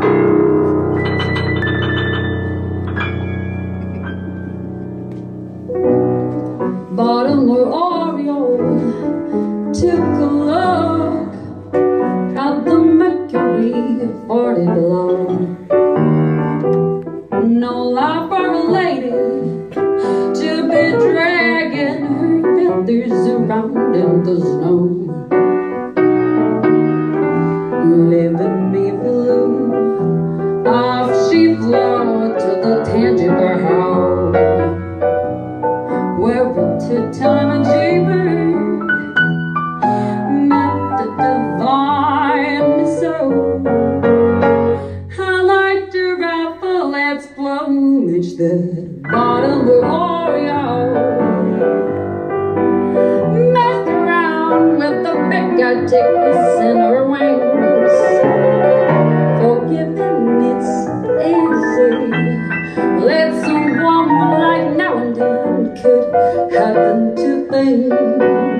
Baltimore Oriole took a look at the Mercury 40 below. No life for a lady to be dragging her feathers around in the snow. Leaving me blue, off she flew to the tangible house, where a two-time jaybird met the divine soul. I like to rifle its plumage, the Baltimore Oriole. Messed around with the big guy tickets in her wings. Forgiving it's easy. Let someone like now and then could happen to things.